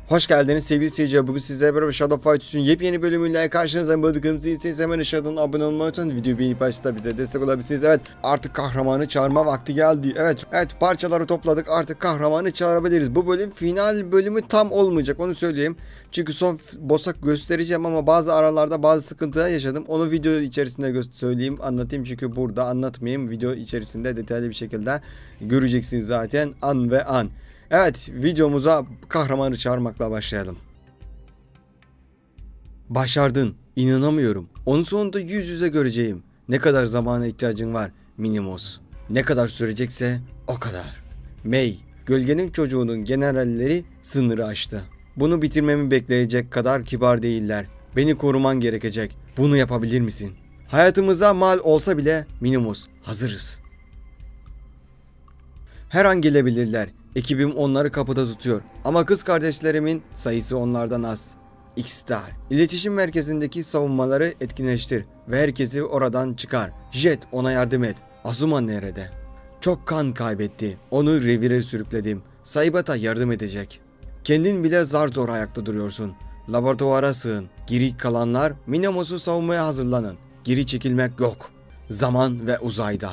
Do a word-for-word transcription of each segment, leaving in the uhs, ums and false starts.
Hoş geldiniz sevgili seyirciler. Bugün sizlerle beraber Shadow Fight üçün yepyeni bölümüyle karşınızdayım. Bıldığınızı için hemen aşağıdan abone olmayı unutmayın. Videoyu beğenip başta bize destek olabilirsiniz. Evet, artık kahramanı çağırma vakti geldi. Evet, evet parçaları topladık. Artık kahramanı çağırabiliriz. Bu bölüm final bölümü tam olmayacak, onu söyleyeyim. Çünkü son boss'a göstereceğim ama bazı aralarda bazı sıkıntılar yaşadım. Onu video içerisinde söyleyeyim, anlatayım. Çünkü burada anlatmayayım. Video içerisinde detaylı bir şekilde göreceksiniz zaten an ve an. Evet, videomuza kahramanı çağırmakla başlayalım. Başardın. İnanamıyorum. Onun sonunda yüz yüze göreceğim. Ne kadar zamana ihtiyacın var Minimos? Ne kadar sürecekse o kadar. May, gölgenin çocuğunun generalleri sınırı aştı. Bunu bitirmemi bekleyecek kadar kibar değiller. Beni koruman gerekecek. Bunu yapabilir misin? Hayatımıza mal olsa bile Minimos, hazırız. Her an gelebilirler. Ekibim onları kapıda tutuyor. Ama kız kardeşlerimin sayısı onlardan az. X-Star. İletişim merkezindeki savunmaları etkinleştir ve herkesi oradan çıkar. Jet, ona yardım et. Azuma nerede? Çok kan kaybetti. Onu revire sürükledim. Saibata yardım edecek. Kendin bile zar zor ayakta duruyorsun. Laboratuvara sığın. Geri kalanlar Minimos'u savunmaya hazırlanın. Geri çekilmek yok. Zaman ve uzayda.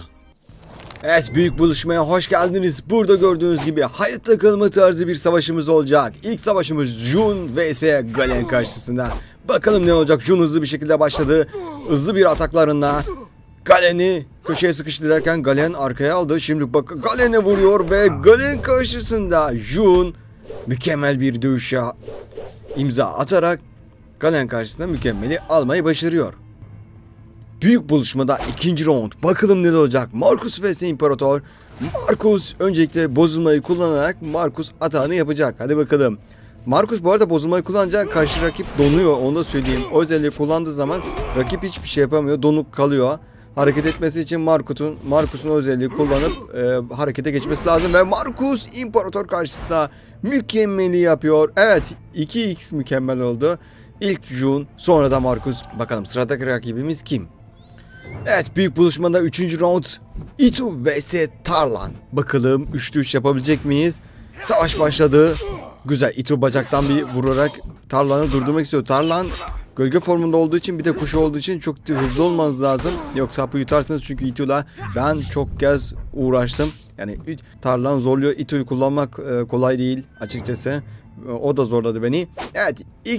Evet, büyük buluşmaya hoş geldiniz. Burada gördüğünüz gibi hayatta kalma tarzı bir savaşımız olacak. İlk savaşımız Jun vs Galen karşısında. Bakalım ne olacak. Jun hızlı bir şekilde başladı. Hızlı bir ataklarında Galen'i köşeye sıkıştırırken Galen arkaya aldı. Şimdi bak, Galen'e vuruyor ve Galen karşısında Jun mükemmel bir dövüşe imza atarak Galen karşısında mükemmeli almayı başarıyor. Büyük buluşmada ikinci round. Bakalım ne olacak. Markus vs İmparator. Markus öncelikle bozulmayı kullanarak Markus atağını yapacak. Hadi bakalım. Markus bu arada bozulmayı kullanınca karşı rakip donuyor. Onu da söyleyeyim. O özelliği kullandığı zaman rakip hiçbir şey yapamıyor. Donuk kalıyor. Hareket etmesi için Markus'un Markus'un özelliği kullanıp e, harekete geçmesi lazım. Ve Markus İmparator karşısında mükemmeli yapıyor. Evet, iki x mükemmel oldu. İlk Jun, sonra da Markus. Bakalım sıradaki rakibimiz kim? Evet, büyük buluşmada üçüncü round Itu vs Tarlan. Bakalım üçte üç yapabilecek miyiz? Savaş başladı. Güzel, Itu bacaktan bir vurarak Tarlan'ı durdurmak istiyor. Tarlan gölge formunda olduğu için, bir de kuşu olduğu için çok hızlı olmanız lazım. Yoksa hapı yutarsınız, çünkü Itu'la ben çok kez uğraştım. Yani Tarlan zorluyor. Itu'yu kullanmak kolay değil açıkçası. O da zorladı beni. Evet,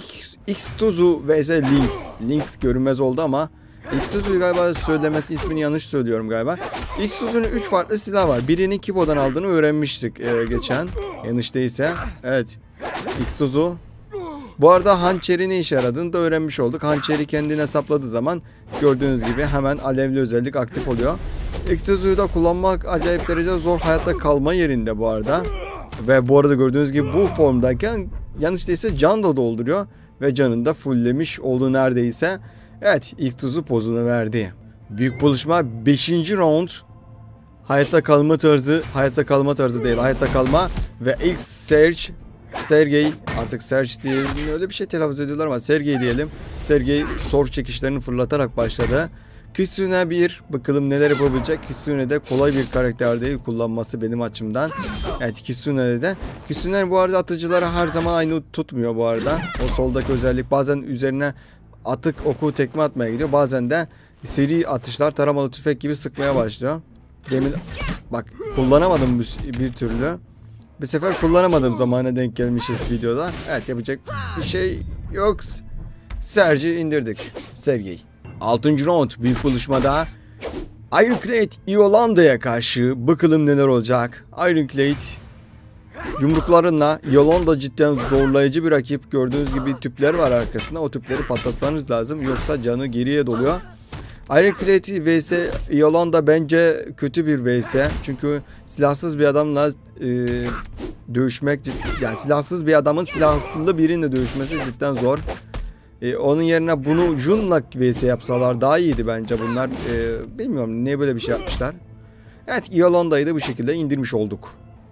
X-Tuzu vs Lynx. Lynx görünmez oldu ama X-Tuzu galiba söylemesi, ismini yanlış söylüyorum galiba. X-Tuzu'nun üç farklı silah var. Birini Kibo'dan aldığını öğrenmiştik e, geçen. Yanlış değilse. Evet. X-Tuzu. Bu arada hançeri ne işe yaradığını da öğrenmiş olduk. Hançeri kendine sapladığı zaman gördüğünüz gibi hemen alevli özellik aktif oluyor. X-Tuzu'yu da kullanmak acayip derece zor, hayatta kalma yerinde bu arada. Ve bu arada gördüğünüz gibi bu formdayken yanlış değilse can da dolduruyor. Ve canını da fulllemiş olduğu neredeyse. Evet, ilk tuzu pozunu verdi. Büyük buluşma beşinci round. Hayatta kalma tarzı, hayatta kalma tarzı değil, hayatta kalma. Ve ilk Serge, Sergey, artık Serge diye öyle bir şey telaffuz ediyorlar ama Sergey diyelim. Sergey sor çekişlerini fırlatarak başladı. Kitsune bir, bakalım neler yapabilecek. Kitsune de kolay bir karakter değil kullanması benim açımdan. Evet, Kitsune'de de. Kitsune bu arada atıcıları her zaman aynı tutmuyor bu arada. O soldaki özellik bazen üzerine atık oku tekme atmaya gidiyor. Bazen de seri atışlar, taramalı tüfek gibi sıkmaya başlıyor. Demin bak kullanamadım bir, bir türlü. Bir sefer kullanamadım, zamana denk gelmişiz videoda. Evet, yapacak bir şey yok. Serge'i indirdik. Sergey. altıncı round büyük buluşmada Ironclad Yolanda'ya karşı. Bakalım neler olacak. Ironclad yumruklarınla, Yolanda cidden zorlayıcı bir rakip. Gördüğünüz gibi tüpler var arkasında. O tüpleri patlatmanız lazım. Yoksa canı geriye doluyor. Ironclad vs Yolanda bence kötü bir vs. Çünkü silahsız bir adamla e, dövüşmek, yani silahsız bir adamın silahlı birinle dövüşmesi cidden zor. E, onun yerine bunu Jun'la vs yapsalar daha iyiydi bence bunlar. E, bilmiyorum niye böyle bir şey yapmışlar. Evet, Yolanda'yı da bu şekilde indirmiş olduk.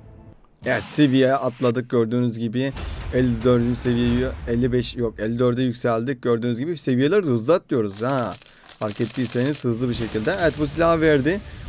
Evet, seviye atladık gördüğünüz gibi. elli dördüncü seviyeyi elli beş yok elli dörde yükseldik. Gördüğünüz gibi seviyeleri de hızlı atlıyoruz ha. Fark ettiyseniz hızlı bir şekilde. Evet, bu silahı verdi.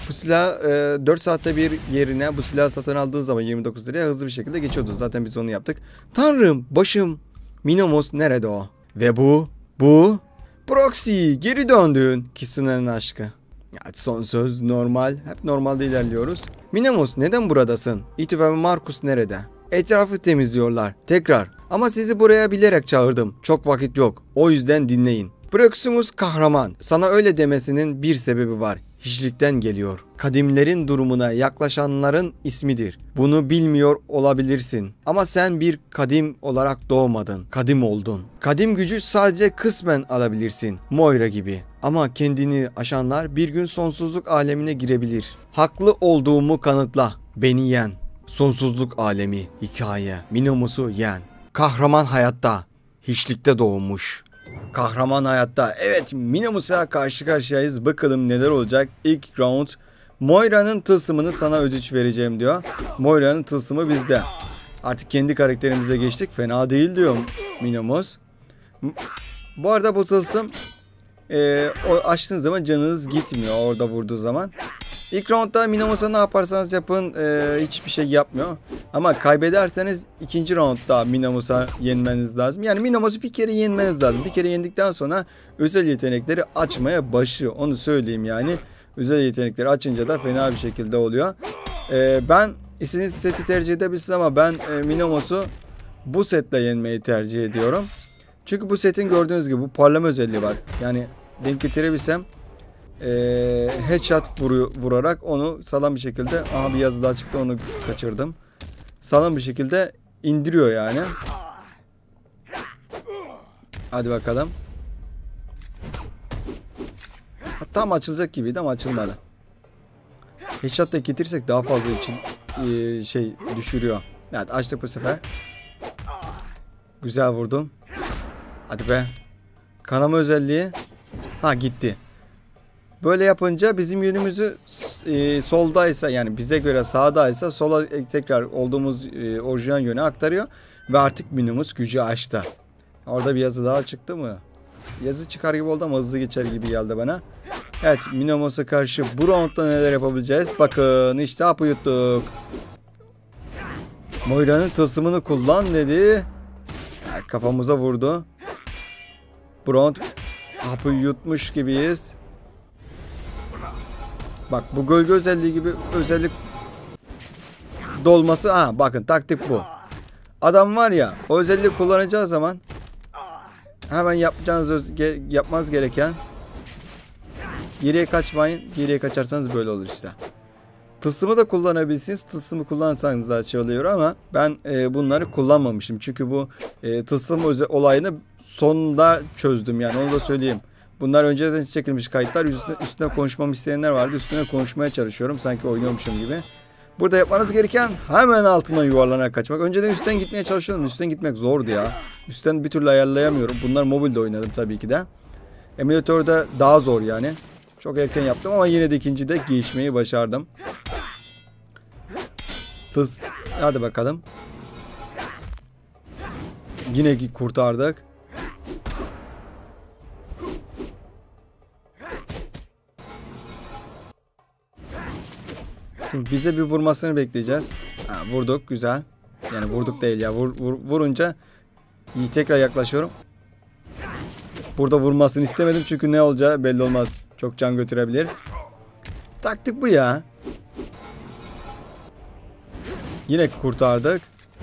Bu silah e, dört saatte bir yerine bu silahı satın aldığın zaman yirmi dokuz liraya hızlı bir şekilde geçiyordu. Zaten biz onu yaptık. Tanrım, başım. Minamos nerede o? Ve bu, bu Proxy, geri döndün. Kitsune'nin aşkı. Ya son söz normal. Hep normalde ilerliyoruz. Minamos, neden buradasın? Ito ve Marcus nerede? Etrafı temizliyorlar. Tekrar. Ama sizi buraya bilerek çağırdım. Çok vakit yok. O yüzden dinleyin. Proximus kahraman. Sana öyle demesinin bir sebebi var. Hiçlikten geliyor. Kadimlerin durumuna yaklaşanların ismidir. Bunu bilmiyor olabilirsin. Ama sen bir kadim olarak doğmadın. Kadim oldun. Kadim gücü sadece kısmen alabilirsin. Moira gibi. Ama kendini aşanlar bir gün sonsuzluk alemine girebilir. Haklı olduğumu kanıtla. Beni yen. Sonsuzluk alemi, hikaye. Minamus'u yen. Kahraman hayatta. Hiçlikte doğmuş. Kahraman hayatta. Evet, Minamus'a karşı karşıyayız. Bakalım neler olacak. İlk round. Moira'nın tılsımını sana ödünç vereceğim diyor. Moira'nın tılsımı bizde. Artık kendi karakterimize geçtik. Fena değil diyor Minamus. Bu arada bu tılsım e, o açtığınız zaman canınız gitmiyor orada vurduğu zaman. İlk roundda Minamus'a ne yaparsanız yapın e, hiçbir şey yapmıyor. Ama kaybederseniz ikinci roundda Minamus'a yenmeniz lazım. Yani Minamus'u bir kere yenmeniz lazım. Bir kere yendikten sonra özel yetenekleri açmaya başlıyor. Onu söyleyeyim yani. Özel yetenekleri açınca da fena bir şekilde oluyor. E, ben istediğiniz seti tercih edebilirsiniz ama ben e, Minamus'u bu setle yenmeyi tercih ediyorum. Çünkü bu setin gördüğünüz gibi bu parlama özelliği var. Yani denk getirebilsem Ee, headshot vuru, vurarak onu sağlam bir şekilde, aha bir yazı daha çıktı onu kaçırdım, sağlam bir şekilde indiriyor yani. Hadi bakalım. Tam açılacak gibiydi ama açılmadı. Headshot da getirsek daha fazla için e, şey düşürüyor. Evet, açtık bu sefer. Güzel vurdum. Hadi be. Kanama özelliği. Ha, gitti. Böyle yapınca bizim yönümüzü e, soldaysa, yani bize göre sağdaysa sola tekrar olduğumuz e, orijinal yöne aktarıyor. Ve artık Minamus gücü açtı. Orada bir yazı daha çıktı mı? Yazı çıkar gibi oldu ama hızlı geçer gibi geldi bana. Evet, Minamus'a karşı bu roundda neler yapabileceğiz? Bakın işte hapı yuttuk. Moira'nın tılsımını kullan dedi. Kafamıza vurdu. Bu round hapı yutmuş gibiyiz. Bak, bu gölge özelliği gibi özellik dolması. Ha, bakın taktik bu. Adam var ya, o özelliği kullanacağı zaman hemen yapacağınız yapmanız gereken, geriye kaçmayın. Geriye kaçarsanız böyle olur işte. Tılsımı da kullanabilirsiniz. Tılsımı kullansanız da şey oluyor ama ben e, bunları kullanmamışım. Çünkü bu e, tılsım olayını sonunda çözdüm, yani onu da söyleyeyim. Bunlar önceden çekilmiş kayıtlar. Üstüne, üstüne konuşmamı isteyenler vardı. Üstüne konuşmaya çalışıyorum. Sanki oynuyormuşum gibi. Burada yapmanız gereken hemen altından yuvarlanarak kaçmak. Önceden üstten gitmeye çalışıyordum. Üstten gitmek zordu ya. Üstten bir türlü ayarlayamıyorum. Bunlar mobilde oynadım tabii ki de. Emülatörde daha zor yani. Çok erken yaptım ama yine de ikincide geçmeyi başardım. Tıs. Hadi bakalım. Yine kurtardık. Şimdi bize bir vurmasını bekleyeceğiz. Ha, vurduk, güzel. Yani vurduk değil ya. Vur, vur, vurunca iyi, tekrar yaklaşıyorum. Burada vurmasını istemedim çünkü ne olacağı belli olmaz. Çok can götürebilir. Taktik bu ya. Yine kurtardık.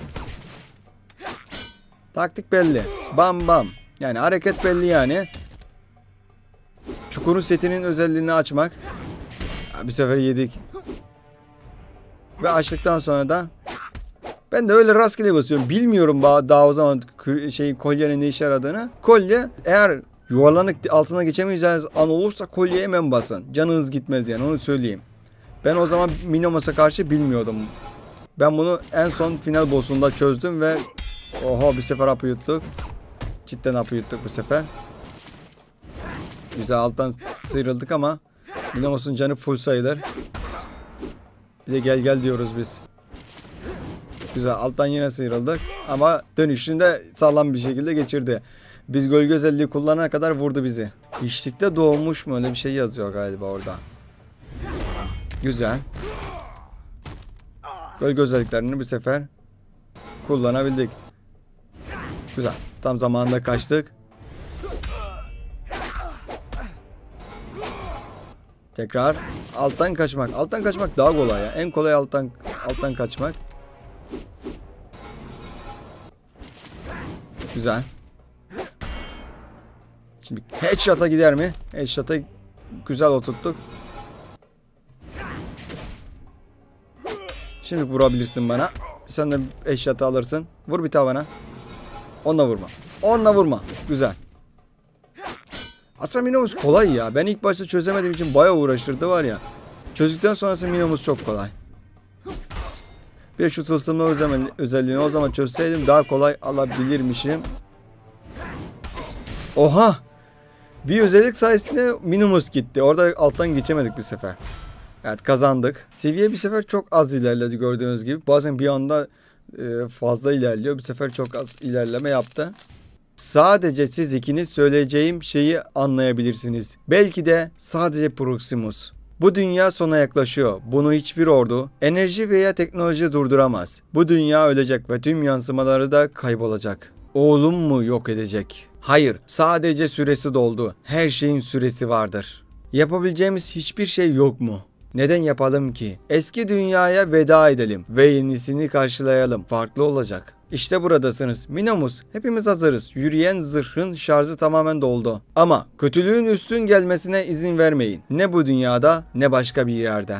Taktik belli. Bam bam. Yani hareket belli yani. Çukurun setinin özelliğini açmak. Ha, bir sefer yedik. Ve açtıktan sonra da ben de öyle rastgele basıyorum. Bilmiyorum daha o zaman şey kolyenin ne işe yaradığını. Kolye, eğer yuvarlanık altına geçemeyeceğiniz an olursa kolyeye hemen basın. Canınız gitmez yani, onu söyleyeyim. Ben o zaman Minamus'a karşı bilmiyordum. Ben bunu en son final boss'unda çözdüm ve oha, bir sefer hapı yuttuk. Cidden hapı yuttuk bu sefer. Güzel alttan sıyrıldık ama Minamus'un canı full sayılır. Bir de gel gel diyoruz biz. Güzel, alttan yine sıyrıldık ama dönüşünde sağlam bir şekilde geçirdi. Biz gölge özelliği kullanana kadar vurdu bizi. Hiçlikte doğmuş mu, öyle bir şey yazıyor galiba orada. Güzel. Gölge özelliklerini bir sefer kullanabildik. Güzel. Tam zamanında kaçtık. Tekrar alttan kaçmak. Alttan kaçmak daha kolay ya. En kolay alttan alttan kaçmak. Güzel. Şimdi headshot'a gider mi? Headshot'a güzel oturttuk. Şimdi vurabilirsin bana. Sen de headshot'ı alırsın. Vur bir tane bana. Onunla vurma. Onunla vurma. Güzel. Aslında Minimus kolay ya. Ben ilk başta çözemediğim için bayağı uğraştırdı var ya. Çözdükten sonrası Minimus çok kolay. Bir şu tılsımlı özelliğini o zaman çözseydim daha kolay alabilirmişim. Oha! Bir özellik sayesinde Minimus gitti. Orada alttan geçemedik bir sefer. Evet, kazandık. Seviye bir sefer çok az ilerledi gördüğünüz gibi. Bazen bir anda fazla ilerliyor. Bir sefer çok az ilerleme yaptı. Sadece siz ikiniz söyleyeceğim şeyi anlayabilirsiniz. Belki de sadece Proximus. Bu dünya sona yaklaşıyor. Bunu hiçbir ordu, enerji veya teknoloji durduramaz. Bu dünya ölecek ve tüm yansımaları da kaybolacak. Oğlum mu yok edecek? Hayır, sadece süresi doldu. Her şeyin süresi vardır. Yapabileceğimiz hiçbir şey yok mu? Neden yapalım ki? Eski dünyaya veda edelim ve yenisini karşılayalım. Farklı olacak. İşte buradasınız. Minimus, hepimiz hazırız. Yürüyen zırhın şarjı tamamen doldu. Ama kötülüğün üstün gelmesine izin vermeyin. Ne bu dünyada ne başka bir yerde.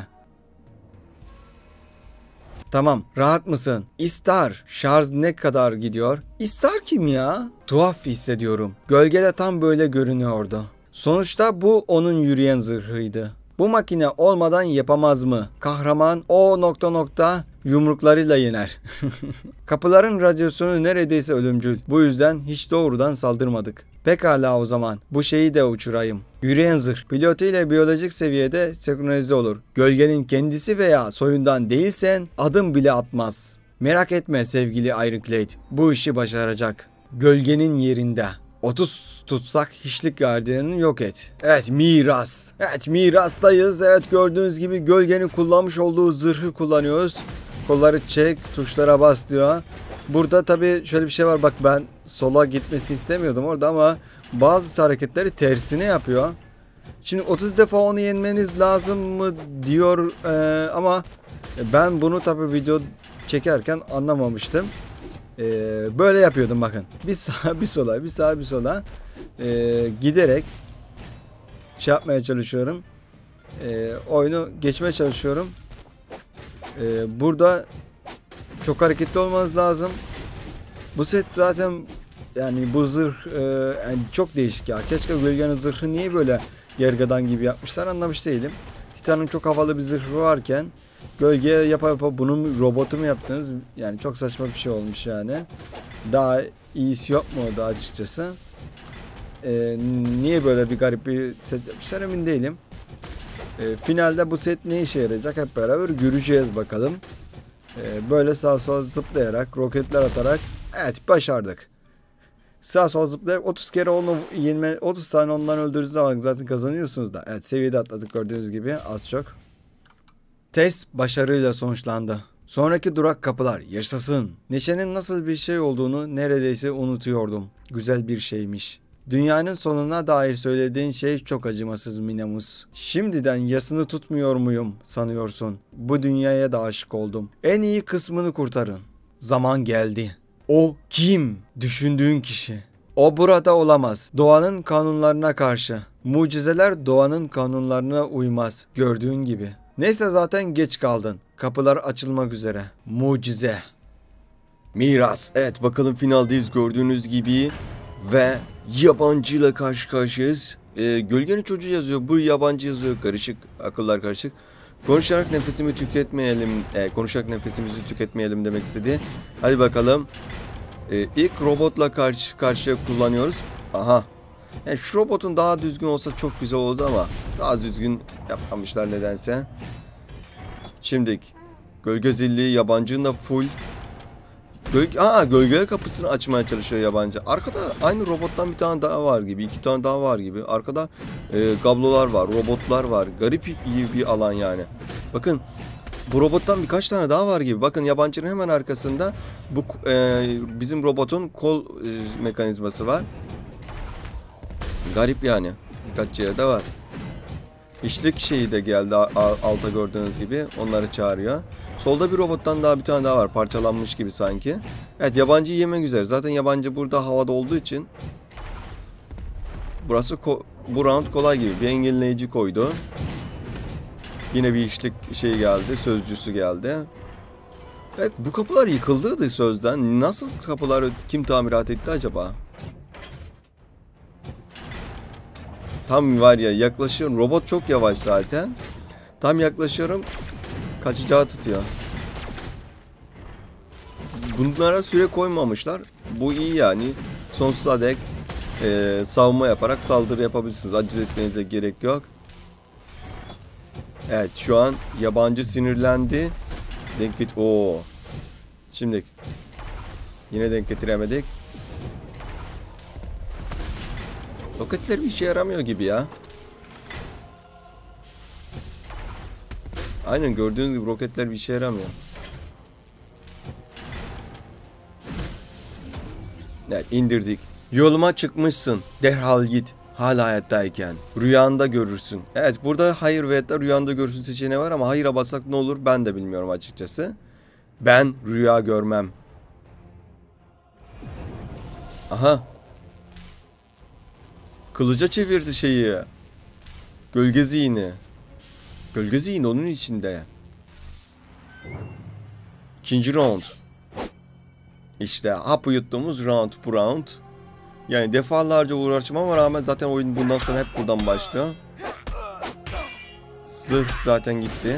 Tamam, rahat mısın? İstar, şarj ne kadar gidiyor? İstar kim ya? Tuhaf hissediyorum. Gölgede tam böyle görünüyordu. Sonuçta bu onun yürüyen zırhıydı. Bu makine olmadan yapamaz mı? Kahraman o nokta nokta yumruklarıyla yener. Kapıların radyasyonu neredeyse ölümcül. Bu yüzden hiç doğrudan saldırmadık. Pekala o zaman. Bu şeyi de uçurayım. Yürüyen zırh. Pilotu ile biyolojik seviyede senkronize olur. Gölgenin kendisi veya soyundan değilsen adım bile atmaz. Merak etme sevgili Ironclad. Bu işi başaracak. Gölgenin yerinde. otuz tutsak hiçlik gardiyanını yok et. Evet, miras. Evet, mirastayız. Evet, gördüğünüz gibi gölgenin kullanmış olduğu zırhı kullanıyoruz. Kolları çek, tuşlara bas diyor. Burada tabii şöyle bir şey var. Bak, ben sola gitmesi istemiyordum orada ama bazı hareketleri tersine yapıyor. Şimdi otuz defa onu yenmeniz lazım mı diyor ee, ama ben bunu tabii video çekerken anlamamıştım. Ee, böyle yapıyordum bakın. Bir sağa bir sola, bir sağa bir sola ee, giderek şey yapmaya çalışıyorum. Ee, oyunu geçmeye çalışıyorum. Ee, burada çok hareketli olmanız lazım. Bu set zaten yani bu zırh e, yani çok değişik ya. Keşke gölgenin zırhı niye böyle gergedan gibi yapmışlar anlamış değilim. Titan'ın çok havalı bir zırhı varken gölgeye yapa yapa bunun robotu mu yaptınız? Yani çok saçma bir şey olmuş yani. Daha iyisi yok mu da açıkçası? Ee, niye böyle bir garip bir set yapmışlar emin değilim. Ee, finalde bu set ne işe yarayacak hep beraber göreceğiz bakalım. Ee, böyle sağa sola zıplayarak, roketler atarak evet başardık. Sağa sola zıplayarak otuz kere onu yenme, otuz tane ondan öldürdüğünüz zaman zaten kazanıyorsunuz da. Evet, seviyede atladık gördüğünüz gibi az çok. Test başarıyla sonuçlandı. Sonraki durak kapılar. Yaşasın. Neşenin nasıl bir şey olduğunu neredeyse unutuyordum. Güzel bir şeymiş. Dünyanın sonuna dair söylediğin şey çok acımasız Minimus. Şimdiden yasını tutmuyor muyum sanıyorsun? Bu dünyaya da aşık oldum. En iyi kısmını kurtarın. Zaman geldi. O kim? Düşündüğün kişi. O burada olamaz. Doğanın kanunlarına karşı. Mucizeler doğanın kanunlarına uymaz. Gördüğün gibi. Neyse zaten geç kaldın. Kapılar açılmak üzere. Mucize. Miras. Evet, bakalım finaldeyiz gördüğünüz gibi. Ve yabancıyla karşı karşıyayız. Ee, gölgenin çocuğu yazıyor. Bu yabancı yazıyor. Karışık. Akıllar karışık. Konuşarak nefesimi tüketmeyelim. E, konuşarak nefesimizi tüketmeyelim demek istedi. Hadi bakalım. Ee, ilk robotla karşı karşıya kullanıyoruz. Aha. Yani şu robotun daha düzgün olsa çok güzel oldu ama daha düzgün yapmamışlar nedense. Şimdi gölge zilli yabancının da full. Gölge, aa, gölge kapısını açmaya çalışıyor yabancı. Arkada aynı robottan bir tane daha var gibi. iki tane daha var gibi. Arkada e, kablolar var, robotlar var. Garip iyi bir alan yani. Bakın bu robottan birkaç tane daha var gibi. Bakın yabancının hemen arkasında bu e, bizim robotun kol e, mekanizması var. Garip yani. Birkaç yerde var. İşlik şeyi de geldi alta gördüğünüz gibi. Onları çağırıyor. Solda bir robottan daha bir tane daha var. Parçalanmış gibi sanki. Evet, yabancı yemek üzere. Zaten yabancı burada havada olduğu için burası bu round kolay gibi. Bir engelleyici koydu. Yine bir işlik şey geldi. Sözcüsü geldi. Evet, bu kapılar yıkıldıydı sözden. Nasıl kapıları kim tamirat etti acaba? Tam var ya, yaklaşıyorum. Robot çok yavaş zaten. Tam yaklaşıyorum. Kaçacağı tutuyor. Bunlara süre koymamışlar. Bu iyi yani. Sonsuza dek e, savunma yaparak saldırı yapabilirsiniz. Acele etmenize gerek yok. Evet, şu an yabancı sinirlendi. Denk get. Oo. Şimdi yine denk getiremedik. Roketler bir işe yaramıyor gibi ya. Aynen, gördüğünüz gibi roketler bir işe yaramıyor. Evet, indirdik. Yoluma çıkmışsın. Derhal git. Hala hayattayken. Rüyanda görürsün. Evet, burada hayır ve da rüyanda görürsün seçeneği var ama hayıra bassak ne olur ben de bilmiyorum açıkçası. Ben rüya görmem. Aha. Kılıca çevirdi şeyi. Gölge zihni. Gölge zihni onun içinde. İkinci round. İşte hapı yuttuğumuz round bu round. Yani defalarca uğraşmama rağmen zaten oyun bundan sonra hep buradan başlıyor. Zırh zaten gitti.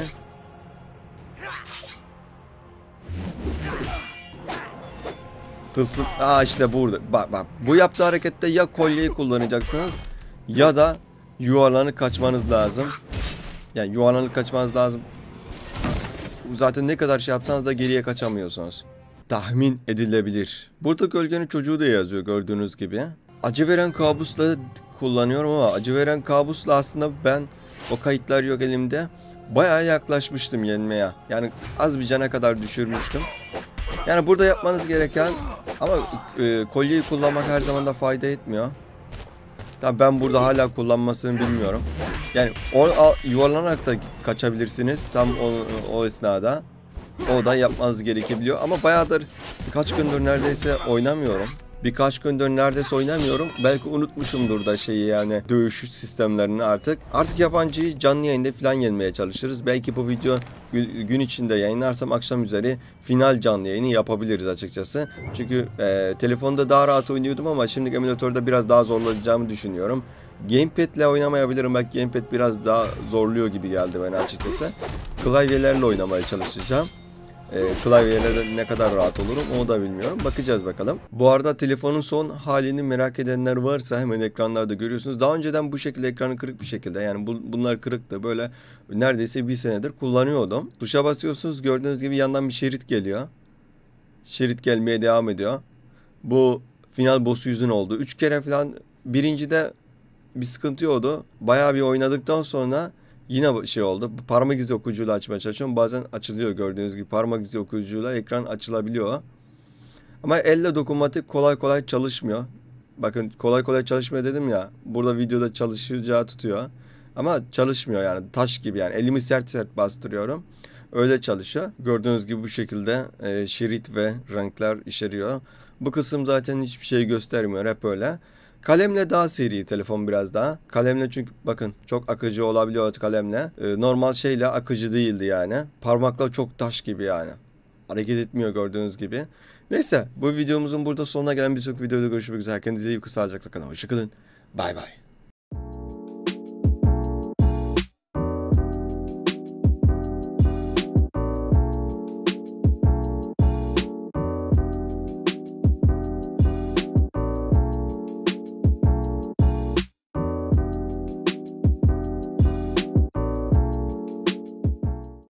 Tısın. Aa, işte burada. Bak bak. Bu yaptığı harekette ya kolyeyi kullanacaksınız ya da yuvarlanıp kaçmanız lazım. Yani yuvarlanıp kaçmanız lazım. Zaten ne kadar şey yapsanız da geriye kaçamıyorsunuz. Tahmin edilebilir. Burada gölgenin çocuğu da yazıyor gördüğünüz gibi. Acı veren kabusla kullanıyorum ama acı veren kabusla aslında ben, o kayıtlar yok elimde, bayağı yaklaşmıştım yenmeye. Yani az bir cana kadar düşürmüştüm. Yani burada yapmanız gereken ama e, kolyeyi kullanmak her zaman da fayda etmiyor. Tabii ben burada hala kullanmasını bilmiyorum. Yani o, yuvarlanarak da kaçabilirsiniz tam o, o esnada. O da yapmanız gerekebiliyor. Ama bayağıdır, birkaç gündür neredeyse oynamıyorum. Birkaç gündür neredeyse oynamıyorum. Belki unutmuşumdur da şeyi, yani dövüş sistemlerini artık. Artık yabancıyı canlı yayında falan yenmeye çalışırız. Belki bu video gün içinde yayınlarsam akşam üzeri final canlı yayını yapabiliriz açıkçası. Çünkü e, telefonda daha rahat oynuyordum ama şimdi emülatörde biraz daha zorlayacağımı düşünüyorum. Gamepad ile oynamayabilirim. Belki gamepad biraz daha zorluyor gibi geldi bana açıkçası. Klavyelerle oynamaya çalışacağım. E, klavyelerde ne kadar rahat olurum onu da bilmiyorum. Bakacağız bakalım. Bu arada telefonun son halini merak edenler varsa hemen ekranlarda görüyorsunuz. Daha önceden bu şekilde ekranı kırık bir şekilde, yani bu, bunlar kırıktı. Böyle neredeyse bir senedir kullanıyordum. Tuşa basıyorsunuz, gördüğünüz gibi yandan bir şerit geliyor. Şerit gelmeye devam ediyor. Bu final boss'u yüzün oldu. Üç kere falan, birincide bir sıkıntı oldu. Bayağı bir oynadıktan sonra yine şey oldu. Parmak izi okuyucuyla açmaya çalışıyorum. Bazen açılıyor, gördüğünüz gibi parmak izi okuyucuyla ekran açılabiliyor. Ama elle dokunmatik kolay kolay çalışmıyor. Bakın, kolay kolay çalışmıyor dedim ya. Burada videoda çalışacağı tutuyor. Ama çalışmıyor yani, taş gibi yani. Elimi sert sert bastırıyorum. Öyle çalışıyor. Gördüğünüz gibi bu şekilde e, şerit ve renkler içeriyor. Bu kısım zaten hiçbir şey göstermiyor. Hep öyle. Kalemle daha seri telefon biraz daha. Kalemle çünkü bakın çok akıcı olabiliyor kalemle. Ee, normal şeyle akıcı değildi yani. Parmakla çok taş gibi yani. Hareket etmiyor gördüğünüz gibi. Neyse, bu videomuzun burada sonuna gelen bir sonraki videoda görüşmek üzere. Kendinize iyi bakın, sağlıcakla kalın. Hoşçakalın. Bay bay.